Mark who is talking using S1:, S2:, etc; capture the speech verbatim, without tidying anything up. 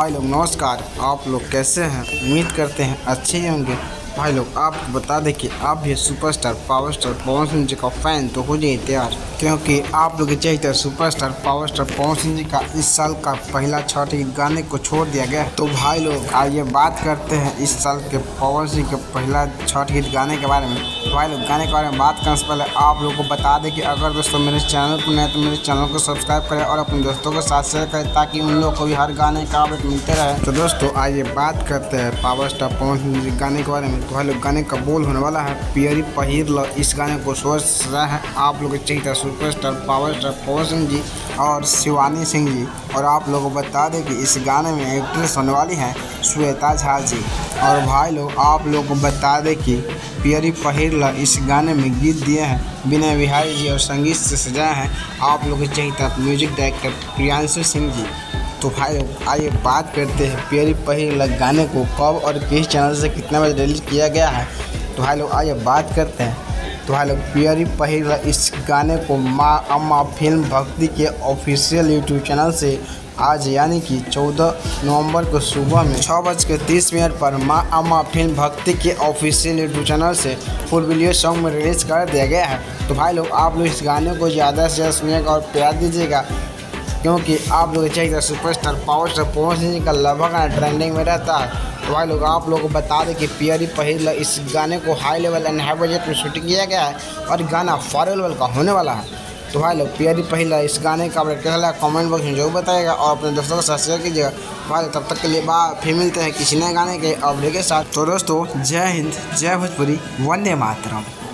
S1: भाई लोग नमस्कार। आप लोग कैसे हैं? उम्मीद करते हैं अच्छे ही होंगे। भाई लोग आपको बता दें कि आप भी superstar power star Pawan Singh ji का फैन तो हो जाइए तैयार, क्योंकि आप लोग चाहिए superstar power star Pawan Singh ji का इस साल का पहला छठ गीत गाने को छोड़ दिया गया। तो भाई लोग आइए बात करते हैं इस साल के पवन सिंह के पहला छठ गीत गाने के बारे में। तो भाई लोग गाने के बारे में बात करने से पहले आप लोग को बता दें कि अगर दोस्तों मेरे चैनल पर नए तो मेरे चैनल को सब्सक्राइब करें और अपने दोस्तों के साथ शेयर करें ताकि उन लोगों को भी हर गाने का अपडेट मिलते रहे। तो दोस्तों आइए बात करते हैं पावर स्टार पवन सिंह जी गाने के बारे में। तो भाई लोग गाने का बोल होने वाला है पियरी पहिर ल। इस गाने को सोच रहे हैं आप लोग चाहिए superstar power star Pawan Singh ji और शिवानी सिंह जी। और आप लोगों को बता दें कि इस गाने में एक्ट्रेस होने वाली हैं श्वेता झा जी। और भाई लोग आप लोगों को बता दें कि पियरी पहिर ल इस गाने में गीत दिए हैं विनय बिहारी जी और संगीत से सजाए हैं आप लोग चाहिए म्यूजिक डायरेक्टर प्रियांशु सिंह जी। तो भाई लोग आइए बात करते हैं पियरी पहिर ल गाने को कब और किस चैनल से कितने बजे रिलीज किया गया है। तो भाई लोग आइए बात करते हैं। तो भाई लोग पियरी पहिर ल इस गाने को माँ अम्मा फिल्म भक्ति के ऑफिशियल यूट्यूब चैनल से आज यानी कि चौदह नवंबर को सुबह में छः बज के तीस मिनट पर माँ अम्मा फिल्म भक्ति के ऑफिशियल यूट्यूब चैनल से फुल वीडियो सॉन्ग में रिलीज कर दिया गया है। तो भाई लोग आप लोग इस गाने को ज़्यादा से ज़्यादा सुनिएगा और प्यार दीजिएगा, क्योंकि आप लोग चाहिए superstar power star Pawan Singh ji का लगभग ट्रेंडिंग में रहता है। तो भाई लोग आप लोगों को बता दें कि पियरी पहिर ल इस गाने को high level and high budget में शूटिंग किया गया है और गाना फॉर लेवल का होने वाला है। तो भाई लोग पियरी पहिर ल इस गाने का अपडेट कैसा लगा कमेंट बॉक्स में जरूर बताइएगा और अपने दोस्तों के साथ शेयर कीजिएगा। भाई तब तक के लिए बाय, फिर मिलते हैं किसी नए गाने के अपडेट के साथ। तो दोस्तों जय हिंद, जय भोजपुरी, वंदे मातरम।